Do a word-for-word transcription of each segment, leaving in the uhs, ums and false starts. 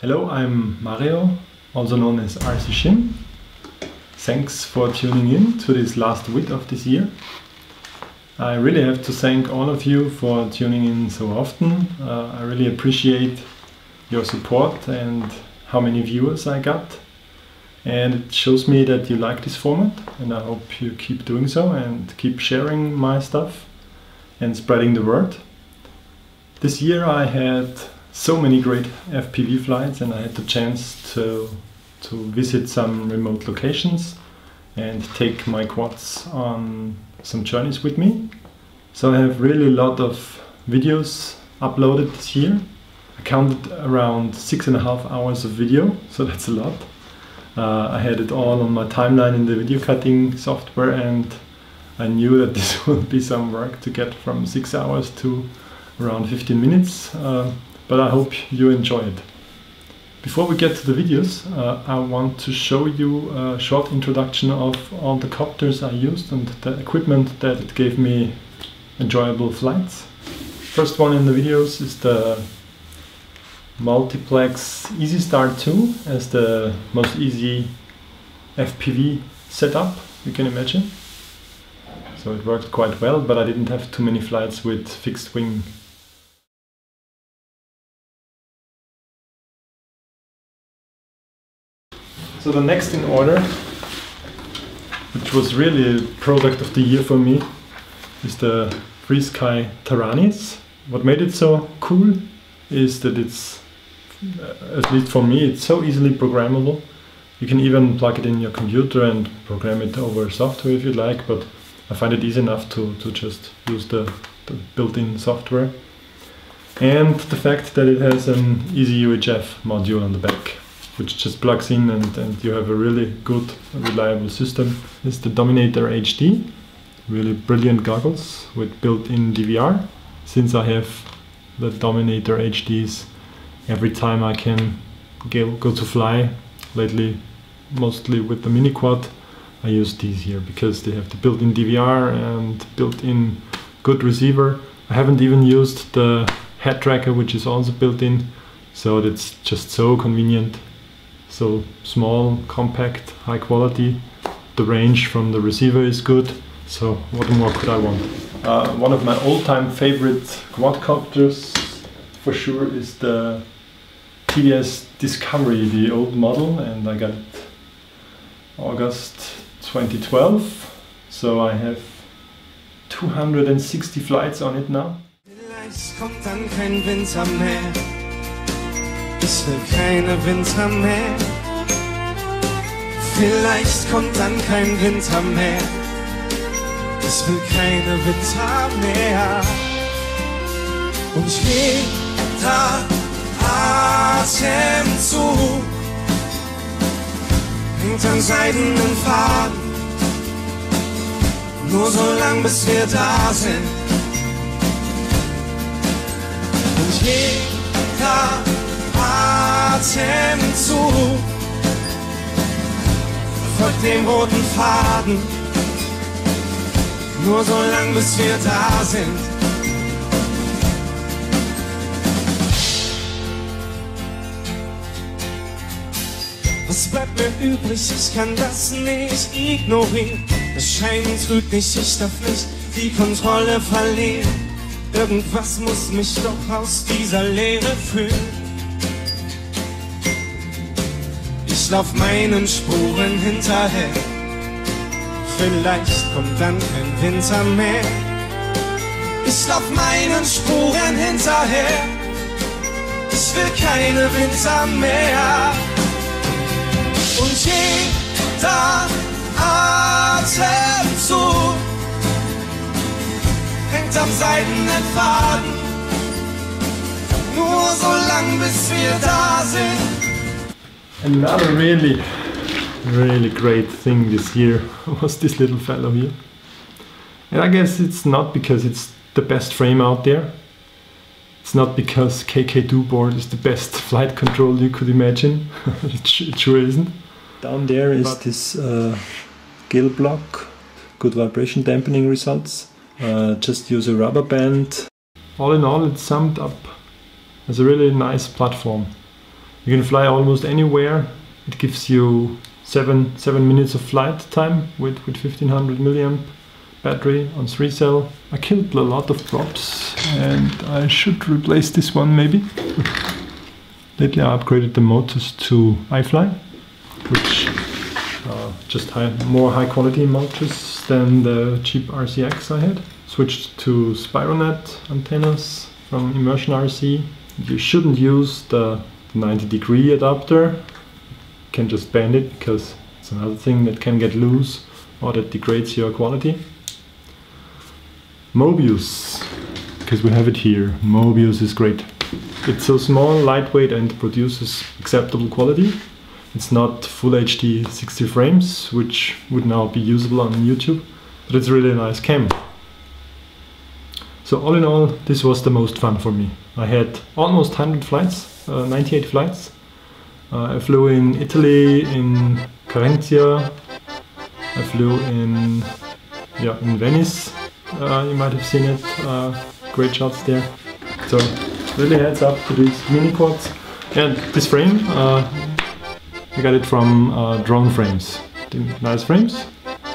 Hello, I'm Mario, also known as R C Shim. Thanks for tuning in to this last week of this year. I really have to thank all of you for tuning in so often. Uh, I really appreciate your support and how many viewers I got. And it shows me that you like this format, and I hope you keep doing so and keep sharing my stuff and spreading the word. This year I had so many great F P V flights, and I had the chance to, to visit some remote locations and take my quads on some journeys with me. So I have really a lot of videos uploaded this year. I counted around six and a half hours of video, so that's a lot. Uh, I had it all on my timeline in the video cutting software, and I knew that this would be some work to get from six hours to around fifteen minutes. Uh, But I hope you enjoy it. Before we get to the videos, uh, I want to show you a short introduction of all the copters I used and the equipment that it gave me enjoyable flights. First one in the videos is the Multiplex EasyStar two as the most easy F P V setup you can imagine. So it worked quite well, but I didn't have too many flights with fixed wing. So the next in order, which was really a product of the year for me, is the FrSky Taranis. What made it so cool is that it's, at least for me, it's so easily programmable. You can even plug it in your computer and program it over software if you like, but I find it easy enough to, to just use the, the built-in software. And the fact that it has an easy U H F module on the back, which just plugs in and, and you have a really good, reliable system. It's the Dominator H D, really brilliant goggles with built-in D V R. Since I have the Dominator H Ds, every time I can go, go to fly, lately mostly with the mini quad, I use these here because they have the built-in D V R and built-in good receiver. I haven't even used the head tracker, which is also built in, so it's just so convenient. So small, compact, high quality. The range from the receiver is good. So what more could I want? Uh, one of my all-time favorite quadcopters for sure is the T V S Discovery, the old model, and I got it August twenty twelve. So I have two hundred sixty flights on it now. Vielleicht kommt dann kein Winter mehr. Ich will keine Winter mehr. Vielleicht kommt dann kein Winter mehr. Ich will keine Winter mehr. Und jeder Atemzug hängt an seidenen Faden. Nur so lang, bis wir da sind. Und jeder Atemzug folgt dem roten Faden, nur so lang, bis wir da sind. Was bleibt mir übrig? Ich kann das nicht ignorieren. Das Scheinen trügt nicht, ich darf nicht die Kontrolle verlieren. Irgendwas muss mich doch aus dieser Leere führen. Ich lauf meinen Spuren hinterher. Vielleicht kommt dann kein Winter mehr. Ich lauf meinen Spuren hinterher. Ich will keine Winter mehr. Und jeder Atemzug hängt am seidenen Faden. Nur so lang, bis wir da sind. Another really, really great thing this year was this little fellow here. And I guess it's not because it's the best frame out there. It's not because K K two board is the best flight control you could imagine. it, it sure isn't. Down there is but this uh, gill block, good vibration dampening results. Uh, just use a rubber band. All in all, it summed up as a really nice platform. You can fly almost anywhere. It gives you seven seven minutes of flight time with with fifteen hundred milliamp battery on three cell. I killed a lot of props and I should replace this one maybe. Lately I upgraded the motors to iFly, which are just high, more high quality motors than the cheap R C X I had. Switched to Spironet antennas from Immersion R C. You shouldn't use the ninety degree adapter. You can just bend it because it's another thing that can get loose or that degrades your quality. Mobius, because we have it here. Mobius is great. It's so small, lightweight and produces acceptable quality. It's not full H D sixty frames, which would now be usable on YouTube, but it's really a nice cam. So all in all, this was the most fun for me. I had almost one hundred flights, uh, ninety-eight flights. Uh, I flew in Italy, in Carinthia. I flew in, yeah, in Venice. Uh, you might have seen it. Uh, great shots there. So really heads up to these mini quads. And this frame, uh, I got it from uh, Drone Frames. Nice frames.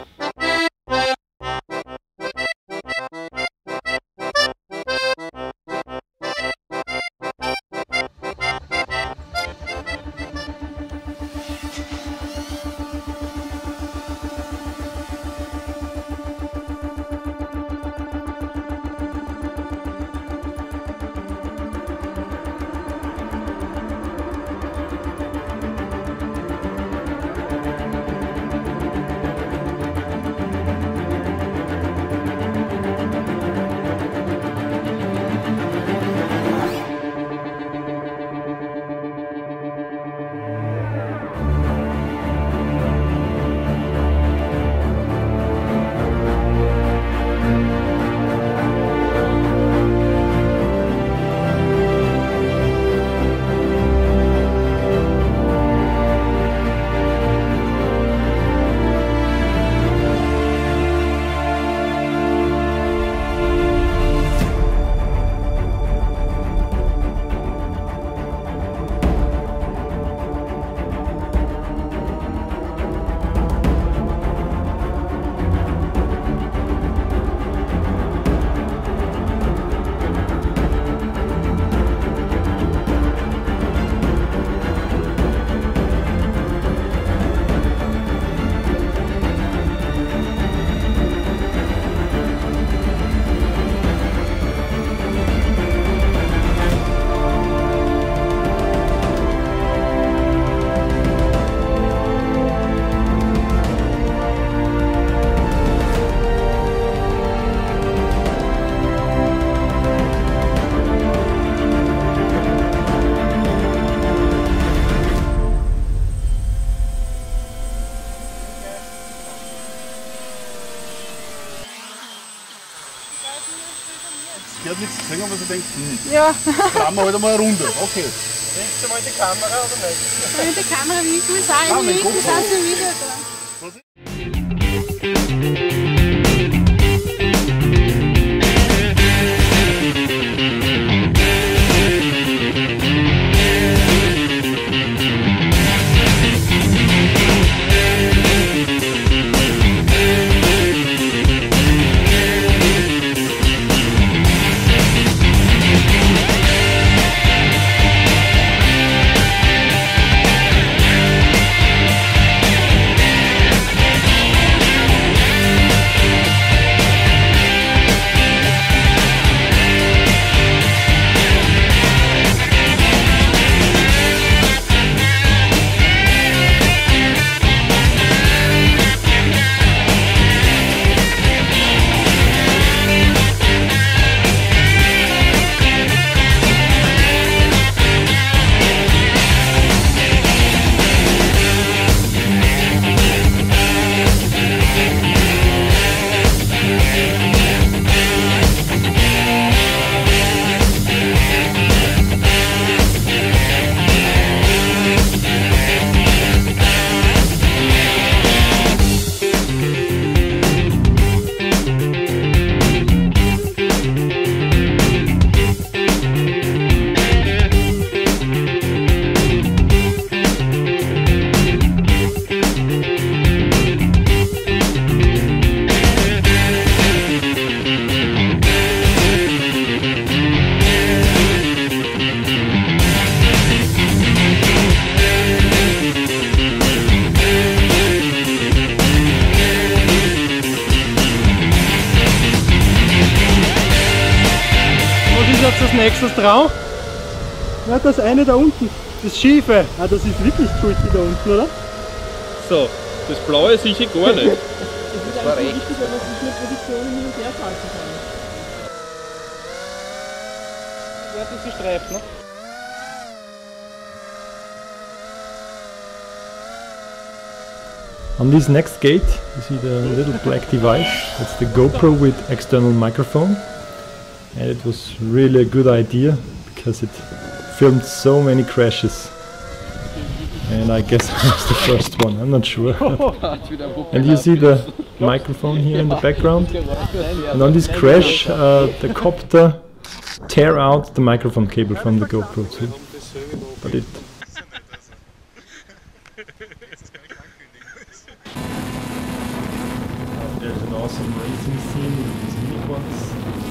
Die hat nichts gesehen, aber sie denkt, hm, Ja. fahren wir halt einmal eine Runde. Okay. Willst du mal die Kamera oder nicht? Wenn die Kamera winken, ist auch Ah, im Winken, mein sind Gott. sie wieder da. nächstes drauf? Ja, das eine da unten, das Schiefe. Ah, das ist wirklich tricky da unten, oder? So, das Blaue sicher gar nicht. Das war recht. Wichtig, dass ich eine Position hin und her schalten kann. Ja, das ist Streif, ne? On this next gate, you see the little black device. It's the GoPro with external microphone, and it was really a good idea because it filmed so many crashes. And I guess I was the first one, I'm not sure. And you see the microphone here in the background. And on this crash, uh, the copter tear out the microphone cable from the GoPro too. But it There's an awesome racing scene with these mini quads.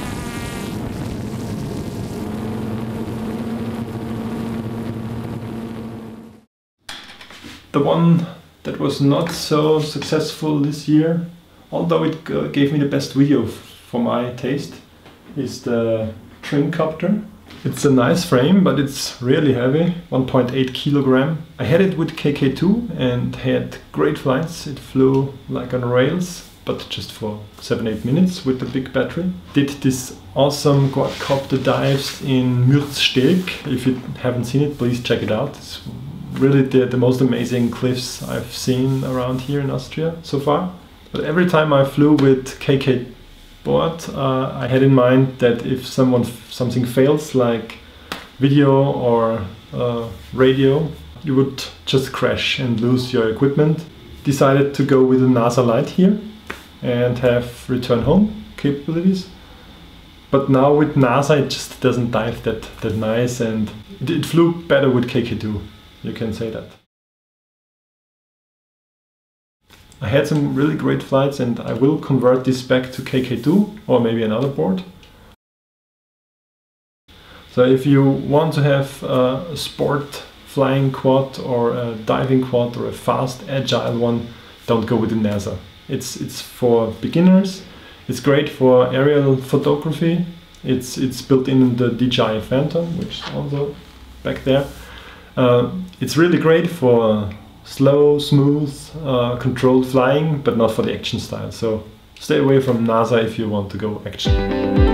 The one that was not so successful this year, although it g gave me the best video f for my taste, is the Trincopter. It's a nice frame, but it's really heavy, one point eight kilogram. I had it with K K two and had great flights. It flew like on rails, but just for seven eight minutes with the big battery. Did this awesome quadcopter dives in Mürzsteg. If you haven't seen it, please check it out. It's really the, the most amazing cliffs I've seen around here in Austria so far. But every time I flew with K K board, uh, I had in mind that if someone f something fails, like video or uh, radio, you would just crash and lose your equipment. Decided to go with a NASA Lite here and have return home capabilities. But now with NASA it just doesn't dive that, that nice, and it, it flew better with K K two, you can say that. I had some really great flights and I will convert this back to K K two or maybe another board. So if you want to have a sport flying quad or a diving quad or a fast agile one, don't go with the NASA. It's, it's for beginners, it's great for aerial photography, it's, it's built in the D J I Phantom, which is also back there. Uh, it's really great for slow, smooth, uh, controlled flying, but not for the action style. So stay away from NASA if you want to go action.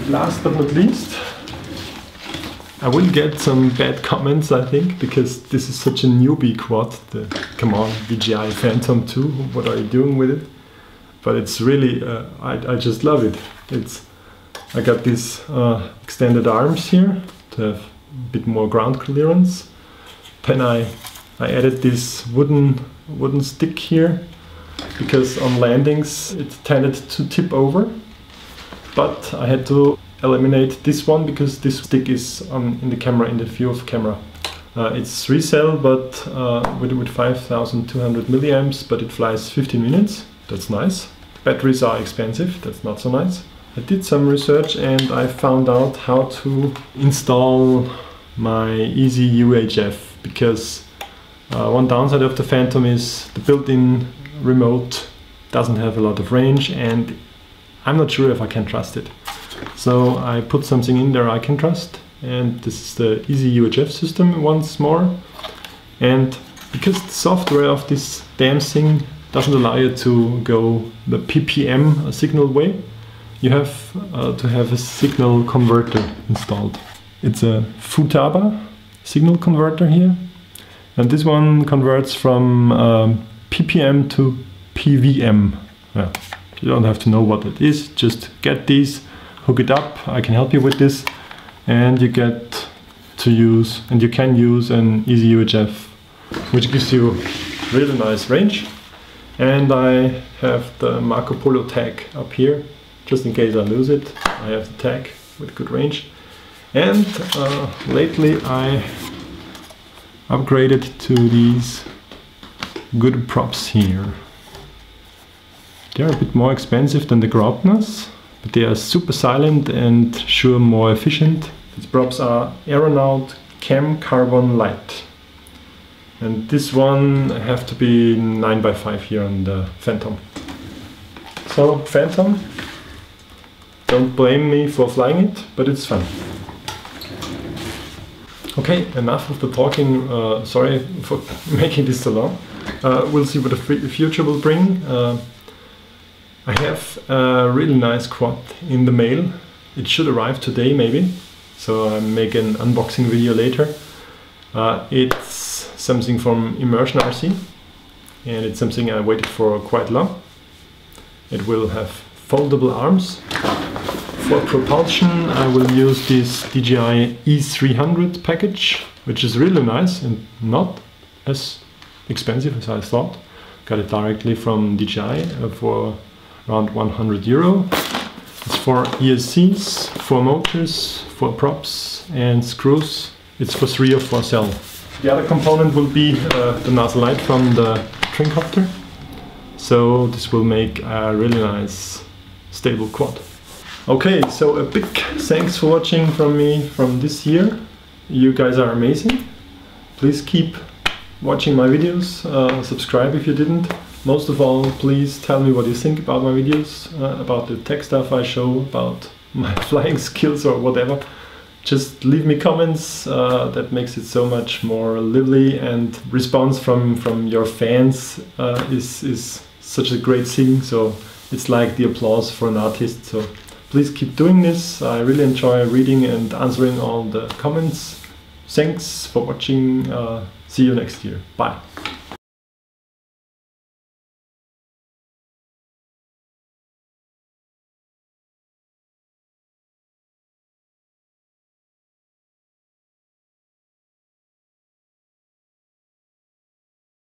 last but not least, I will get some bad comments, I think, because this is such a newbie quad. The, come on, D J I Phantom two, what are you doing with it? But it's really, uh, I, I just love it. It's, I got these uh, extended arms here to have a bit more ground clearance. Then I, I added this wooden, wooden stick here, because on landings it tended to tip over. But I had to eliminate this one because this stick is on, in the camera, in the view of camera. Uh, it's resale, but uh, with, with five thousand two hundred milliamps, but it flies fifteen minutes. That's nice. Batteries are expensive, that's not so nice. I did some research and I found out how to install my Easy U H F, because uh, one downside of the Phantom is the built-in remote doesn't have a lot of range, and I'm not sure if I can trust it. So I put something in there I can trust, and this is the Easy U H F system once more. And because the software of this damn thing doesn't allow you to go the P P M signal way, you have uh, to have a signal converter installed. It's a Futaba signal converter here, and this one converts from um, P P M to P V M. Yeah, you don't have to know what it is, just get these, hook it up, I can help you with this, and you get to use, and you can use an Easy U H F, which gives you really nice range. And I have the Marco Polo tag up here, just in case I lose it. I have the tag with good range. And uh, lately I upgraded to these good props here. They're a bit more expensive than the Graupners, but they are super silent and sure more efficient. These props are Aeronaut Cam Carbon Light. And this one have to be nine by five here on the Phantom. So Phantom, don't blame me for flying it, but it's fun. Okay, enough of the talking. Uh, sorry for making this so long. Uh, we'll see what the future will bring. Uh, I have a really nice quad in the mail. It should arrive today maybe, so I'll make an unboxing video later. Uh, it's something from Immersion R C, and it's something I waited for quite long. It will have foldable arms. For propulsion I will use this D J I E three hundred package, which is really nice and not as expensive as I thought. Got it directly from D J I uh, for around one hundred euro. It's for E S Cs, for motors, for props and screws. It's for three or four cell. The other component will be uh, the nozzle light from the Trincopter. So this will make a really nice stable quad. Okay, so a big thanks for watching from me from this year. You guys are amazing. Please keep watching my videos. Uh, subscribe if you didn't. Most of all, please tell me what you think about my videos, uh, about the tech stuff I show, about my flying skills or whatever. Just leave me comments, uh, that makes it so much more lively, and response from, from your fans uh, is, is such a great thing, so it's like the applause for an artist. So please keep doing this. I really enjoy reading and answering all the comments. Thanks for watching. Uh, see you next year. Bye.